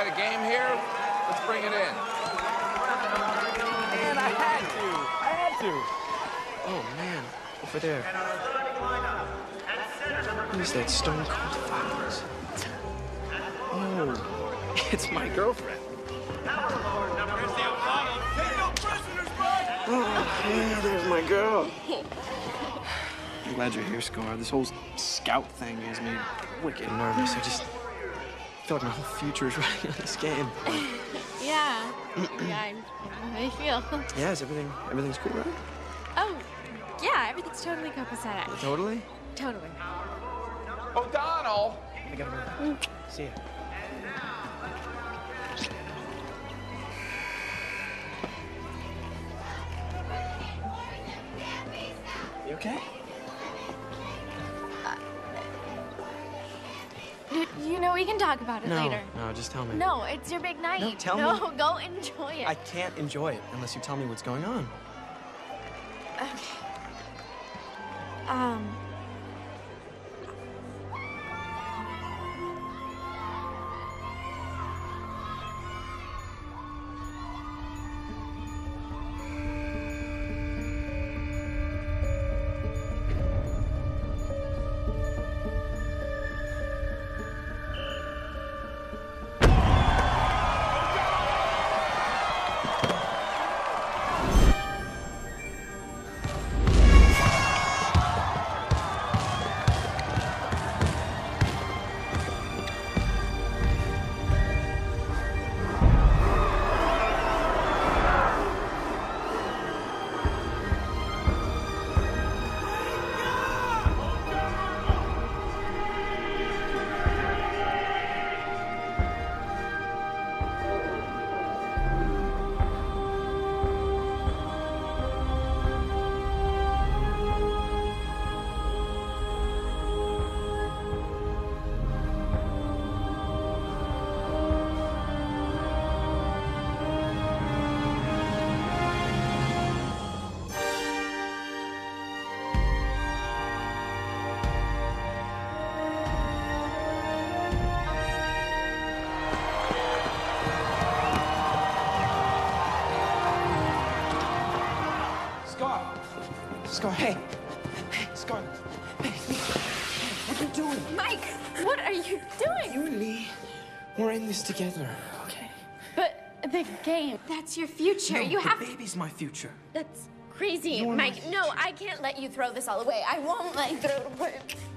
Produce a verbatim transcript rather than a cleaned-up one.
got a game here? Let's bring it in. Man, I had to. I had to. Oh, man. Over there. Who's that Stone Cold Fox? Oh, it's my girlfriend. Oh, yeah, there's my girl. I'm glad you're here, Scar. This whole scout thing has me wicked nervous. I just feel like my whole future is riding on this game. Yeah. Yeah, I, how do you feel? Yeah, is everything, everything's cool, right? Oh, yeah, everything's totally copacetic. Totally? Totally. O'Donnell! I gotta go. See ya. You okay? You, you know, we can talk about it no, later. No, just tell me. No, it's your big night. No, tell no, me. No, go enjoy it. I can't enjoy it unless you tell me what's going on. Okay. Um... Scar, hey. Hey, Scar. Hey, what are you doing? Mike, what are you doing? You and me, we're in this together, okay? But the game, that's your future. No, you have the baby's my future. That's crazy, You're Mike. my No, I can't let you throw this all away. I won't let you throw it away.